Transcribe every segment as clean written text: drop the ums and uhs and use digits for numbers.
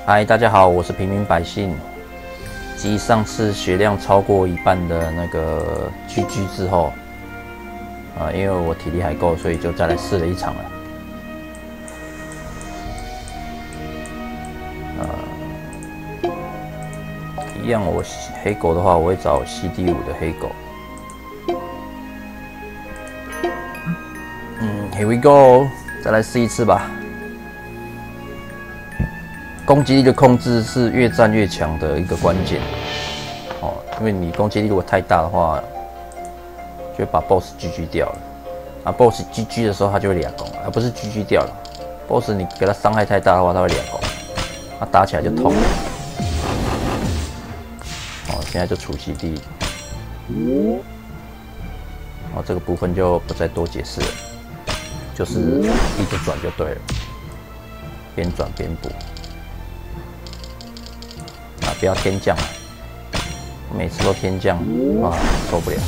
嗨，大家好，我是平民百姓。继上次血量超过一半的那个 GG 之后，因为我体力还够，所以就再来试了一场了。一样，我黑狗的话，我会找 CD5 的黑狗。Here we go， 再来试一次吧。攻击力的控制是越战越强的一个关键哦，因为你攻击力如果太大的话，就会把 BOSS GG 掉了。啊 ，BOSS GG 的时候，他就会俩攻，而不是 GG 掉了。BOSS 你给他伤害太大的话，他会俩攻，他打起来就痛了。哦，现在就除CD。哦，这个部分就不再多解释了，就是一直转就对了，边转边补。不要天降，每次都天降啊，受不了。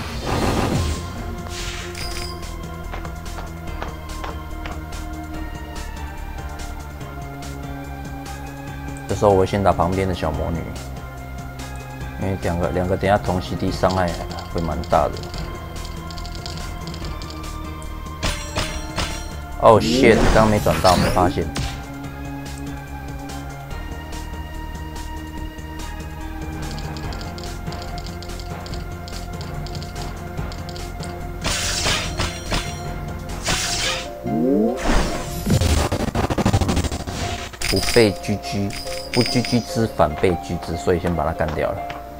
这时候我会先打旁边的小魔女，因为两个等下同CD伤害会蛮大的。哦 shit， 刚刚没转到，没发现。不被GG，不GG之反被GG之，所以先把它干掉了。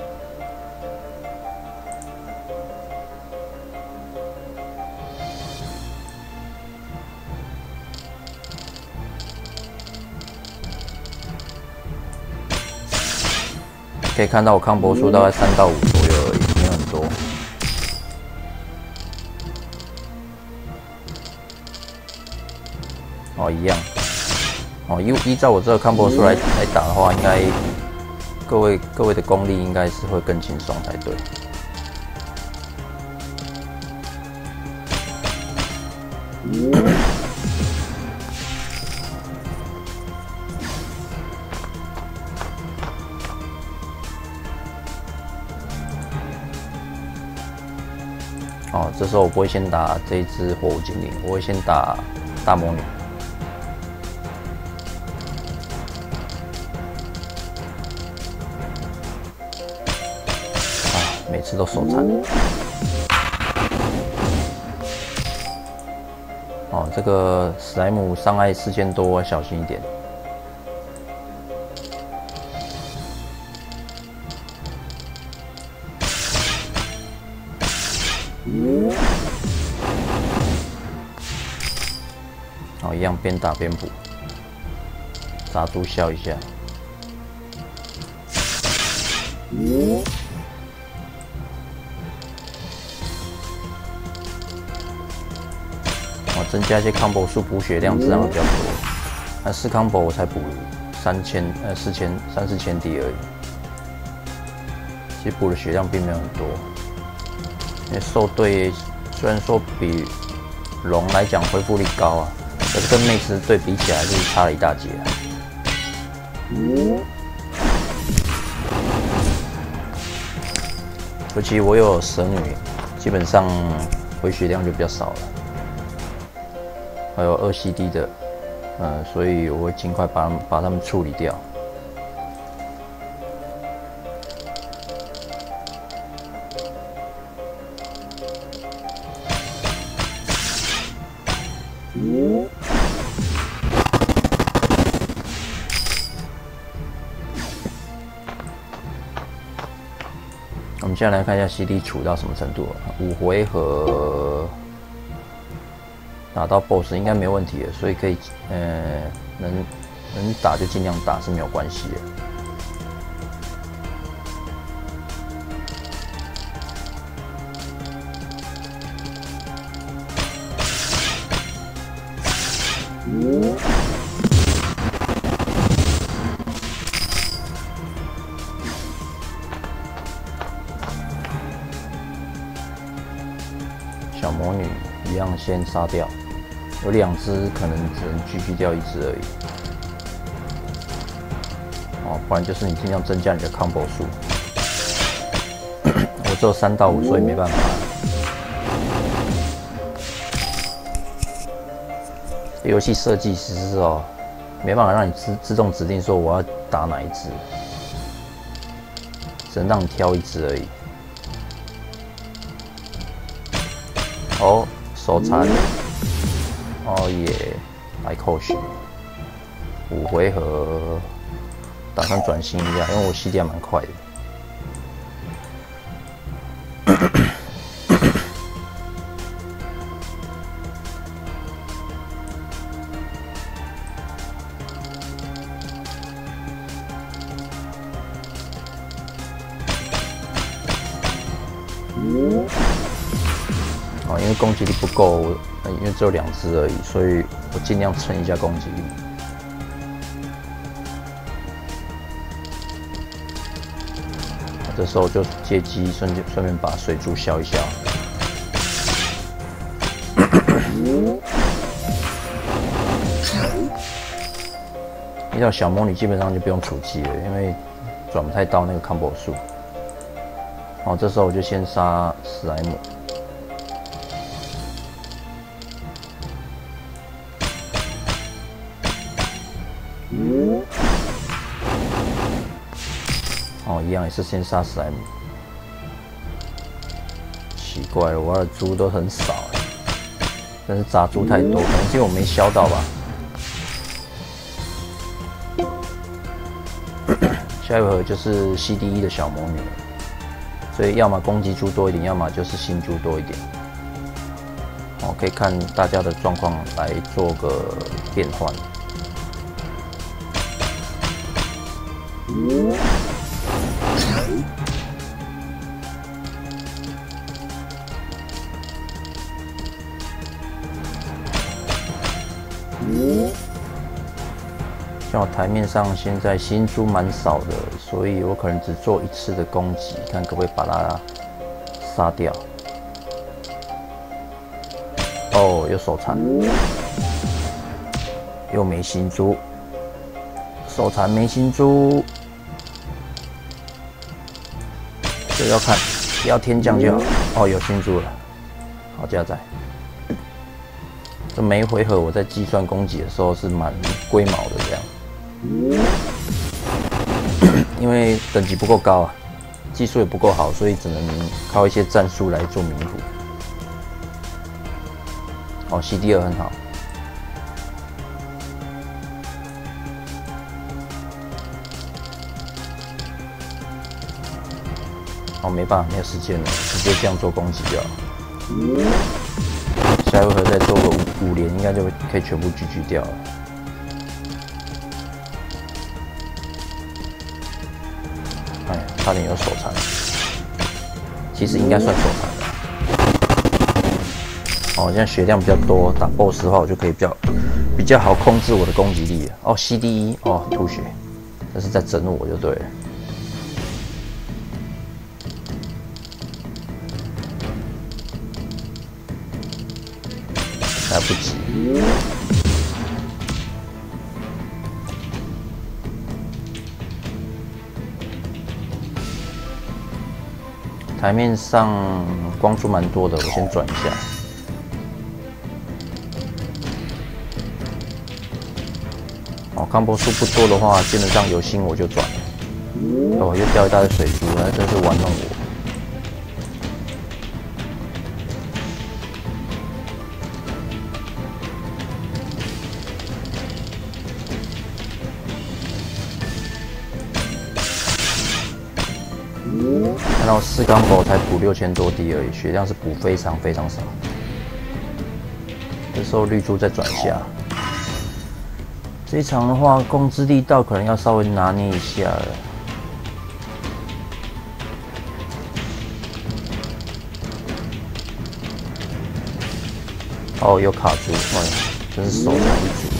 可以看到我康博数大概3到5左右而已，没有很多。哦，一样。哦，依照我这个康博数来打的话，应该各位的功力应该是会更轻松才对。哦，这时候我不会先打这一只火舞精灵，我会先打大魔女。每次都手残。哦，这个史莱姆伤害4000多，小心一点。哦，一样边打边补，杀猪笑一下。增加一些 combo 数，补血量自然会比较多。那4 combo 我才补3000、4000滴而已。其实补的血量并没有很多，因为兽队虽然说比龙来讲恢复力高啊，可是跟妹子队比起来就是差了一大截啊。尤其我有蛇女，基本上回血量就比较少了。还有2 CD 的，所以我会尽快把它们处理掉。我们现在来看一下 CD 处到什么程度了，5回合。打到 BOSS 应该没问题了，所以可以，能打就尽量打是没有关系的。小魔女一样先杀掉。有2只，可能只能GG掉1只而已。 哦，不然就是你尽量增加你的 combo 数。我只有3到5，所以没办法。游戏设计其实是没办法让你自动指定说我要打哪一只，只能让你挑一只而已。哦，手残，哦耶，来扣血，5回合，打算转型一下，因为我 CD 还蛮快的。因为攻击力不够，因为只有2只而已，所以我尽量撑一下攻击力。这时候就借机顺便把水柱消一消。遇到小魔女基本上就不用储气了，因为转不太到那个 combo 数。哦，这时候我就先杀史莱姆。哦，一样也是先杀史莱姆。奇怪了，我的猪都很少哎，但是杂猪太多，可能是因为我没消到吧。下一回合就是 CD1 的小魔女了，所以要么攻击猪多一点，要么就是新猪多一点。哦，可以看大家的状况来做个变换。像我台面上现在新猪蛮少的，所以我可能只做1次的攻击，看可不可以把它杀掉。哦，有手残，又没新猪，手残没新猪，这要看，不要天降就好。哦，有新猪了，好加载。这每一回合我在计算攻击的时候是蛮龟毛的这样。因为等级不够高啊，技术也不够好，所以只能靠一些战术来做弥补。哦 ，CD2 很好。哦，没办法，没有时间了，直接这样做攻击就好。下一回合再做个5连，应该就可以全部GG掉了。哎，差点有手残，其实应该算手残的。哦，现在血量比较多，打 BOSS 的话，我就可以比较好控制我的攻击力了。哦 ，CD1，哦，吐血，这是在整我就对了。来不及。台面上光柱蛮多的，我先转一下。哦，combo数不多的话，基本上有心我就转了。哦，又掉一大堆水珠，那真是玩弄我。看到4 combo 才补6000多滴而已，血量是补非常非常少。这时候绿珠再转一下，这一场的话控制力道可能要稍微拿捏一下了。哦，有卡住，哎，真是手残一族。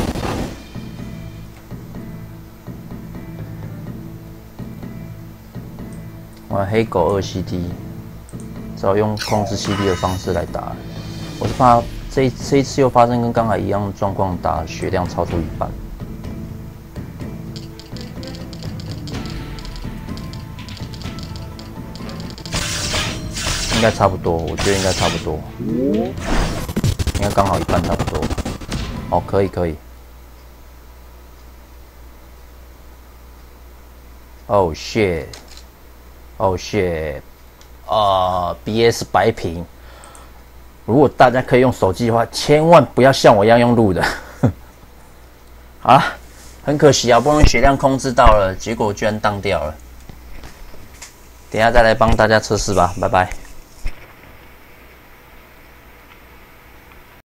玩黑狗2 CD， 只好用控制 CD 的方式来打。我是怕这一次又发生跟刚才一样的状况，打血量超出一半。 应该差不多，我觉得应该差不多，应该刚好一半差不多。哦，可以可以。Oh shit! Oh shit! BS 白屏。如果大家可以用手机的话，千万不要像我一样用录的。好啦，很可惜啊，不容易血量控制到了，结果居然当掉了。等一下再来帮大家测试吧，拜拜。